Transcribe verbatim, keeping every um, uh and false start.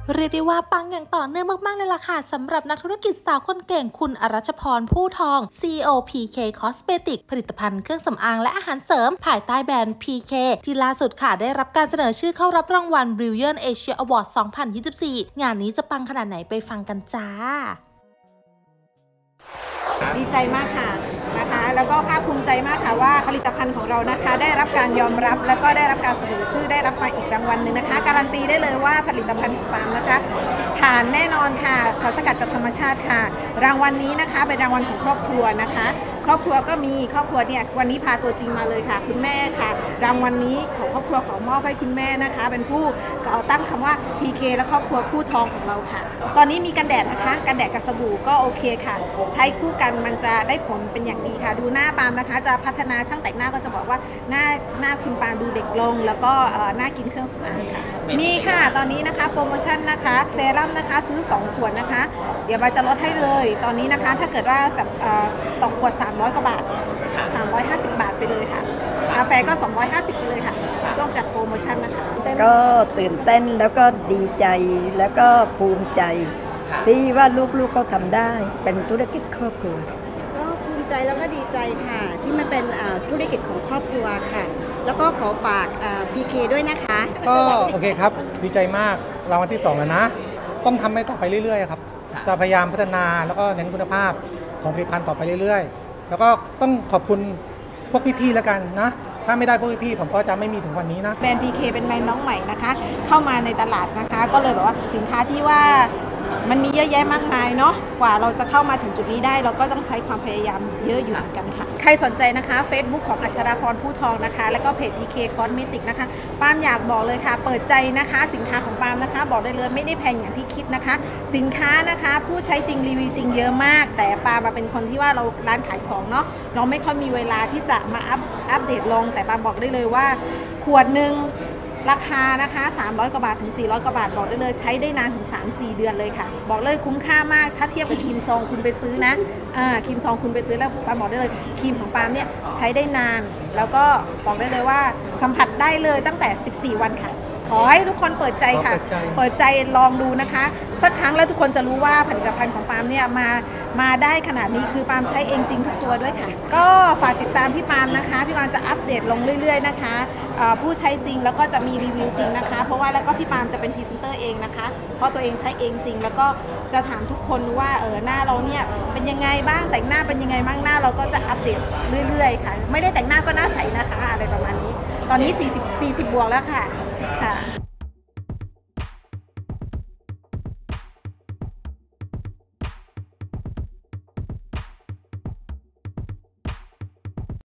เรียกได้ว่าปังอย่างต่อเนื่องมากๆเลยล่ะค่ะสำหรับนักธุรกิจสาวคนเก่งคุณอรัชพรผู้ทอง ซี อี โอ พี เค Cosmetic ผลิตภัณฑ์เครื่องสำอางและอาหารเสริมภายใต้แบรนด์ พี เค ที่ล่าสุดค่ะได้รับการเสนอชื่อเข้ารับรางวัล Brilliant Asia Award สองพันยี่สิบสี่ งานนี้จะปังขนาดไหนไปฟังกันจ้าดีใจมากค่ะนะคะแล้วก็ภาคภูมิใจมากค่ะว่าผลิตภัณฑ์ของเรานะคะได้รับการยอมรับแล้วก็ได้รับการเสนอชื่อได้รับมาอีกรางวัลหนึ่งนะคะการันตีได้เลยว่าผลิตภัณฑ์ของปาล์มนะคะผ่านแน่นอนค่ะสารสกัดจากธรรมชาติค่ะรางวัลนี้นะคะเป็นรางวัลของครอบครัวนะคะครอบครัวก็มีครอบครัวเนี่ยวันนี้พาตัวจริงมาเลยค่ะคุณแม่ค่ะรางวัลนี้ของครอบครัวขอมอบให้คุณแม่นะคะเป็นผู้ก่อตั้งคำว่า พี เค และครอบครัวผู้ทองของเราค่ะตอนนี้มีกันแดดนะคะกันแดดกับสบู่ก็โอเคค่ะใช้คู่กันมันจะได้ผลเป็นอย่างดีค่ะดูหน้าปาล์มนะคะจะพัฒนาช่างแต่งหน้าก็จะบอกว่าหน้าหน้าคุณปาล์มดูเด็กลงแล้วก็หน้ากินเครื่องสำอางค่ะมีค่ะตอนนี้นะคะโปรโมชั่นนะคะเซรั่มนะคะซื้อสองขวดนะคะเดี๋ยวบาจะลดให้เลยตอนนี้นะคะถ้าเกิดว่าจะตกขวดสามร้อยกว่าบาทสามร้อยห้าสิบบาทไปเลยค่ะกาแฟก็สองร้อยห้าสิบไปเลยค่ะช่วงจัดโปรโมชั่นนะคะก็ตื่นเต้นแล้วก็ดีใจแล้วก็ภูมิใจที่ว่าลูกๆเขาทำได้เป็นธุรกิจครอบครัวก็ภูมิใจแล้วก็ดีใจค่ะที่มันเป็นธุรกิจของครอบครัวค่ะแล้วก็ขอฝาก พี เค ด้วยนะคะก็โอเคครับดีใจมากรางวัลที่สองแล้วนะต้องทำให้ต่อไปเรื่อยๆครับจะพยายามพัฒนาแล้วก็เน้นคุณภาพของผลิตภัณฑ์ต่อไปเรื่อยๆแล้วก็ต้องขอบคุณพวกพี่ๆแล้วกันนะถ้าไม่ได้พวกพี่ๆผมก็จะไม่มีถึงวันนี้นะแบรนด์ พี เค เป็นแบรนด์น้องใหม่นะคะเข้ามาในตลาดนะคะก็เลยแบบว่าสินค้าที่ว่ามันมีเยอะแยะมากมายเนาะกว่าเราจะเข้ามาถึงจุดนี้ได้เราก็ต้องใช้ความพยายามเยอะอยู่เหมือนกันค่ะใครสนใจนะคะ Facebook ของอัชราพรผู้ทองนะคะแล้วก็เพจ พี เค Cosmetic นะคะปาล์มอยากบอกเลยค่ะเปิดใจนะคะสินค้าของปาล์มนะคะบอกได้เลยไม่ได้แพงอย่างที่คิดนะคะสินค้านะคะผู้ใช้จริงรีวิวจริงเยอะมากแต่ปาล์มเป็นคนที่ว่าเราร้านขายของเนาะเราไม่ค่อยมีเวลาที่จะมาอัพอัปเดตลงแต่ปาล์มบอกได้เลยว่าขวดหนึ่งราคานะคะสามร้อยกว่าบาทถึงสี่ร้อยกว่าบาทบอกได้เลยใช้ได้นานถึง สามถึงสี่ เดือนเลยค่ะบอกเลยคุ้มค่ามากถ้าเทียบกับครีมซองคุณไปซื้อนะอ่าครีมซองคุณไปซื้อแล้วปาล์มบอกได้เลยครีมของปาล์มเนี่ยใช้ได้นานแล้วก็บอกได้เลยว่าสัมผัสได้เลยตั้งแต่สิบสี่วันค่ะขอให้ทุกคนเปิดใจค่ะเปิดใจลองดูนะคะสักครั้งแล้วทุกคนจะรู้ว่าผลิตภัณฑ์ของปาล์มเนี่ยมามาได้ขนาดนี้คือปาล์มใช้เองจริงทุกตัวด้วยค่ะก็ฝากติดตามพี่ปาล์มนะคะพี่ปาล์มจะอัปเดตลงเรื่อยๆนะคะผู้ใช้จริงแล้วก็จะมีรีวิวจริงนะคะเพราะว่าแล้วก็พี่ปาล์มจะเป็นพรีเซนเตอร์เองนะคะเพราะตัวเองใช้เองจริงแล้วก็จะถามทุกคนว่าเออหน้าเราเนี่ยเป็นยังไงบ้างแต่งหน้าเป็นยังไงบ้างหน้าเราก็จะอัปเดตเรื่อยๆค่ะไม่ได้แต่งหน้าก็หน้าใสนะคะอะไรประมาณนี้ตอนนี้สี่สิบ สี่สิบบวกแล้วค่ะค่ะ